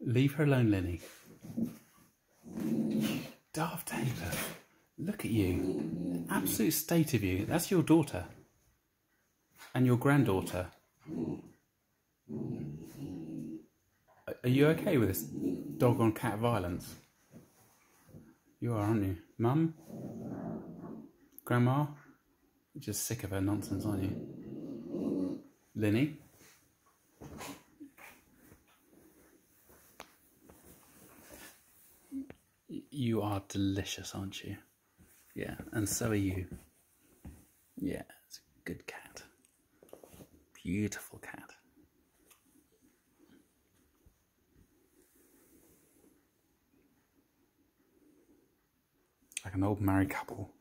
Leave her alone, Linny. Daft Taylor, look at you. Absolute state of you. That's your daughter. And your granddaughter. Are you okay with this dog on cat violence? You are, aren't you? Mum? Grandma? You're just sick of her nonsense, aren't you? Linny? You are delicious, aren't you? Yeah, and so are you. Yeah, it's a good cat. Beautiful cat. Like an old married couple.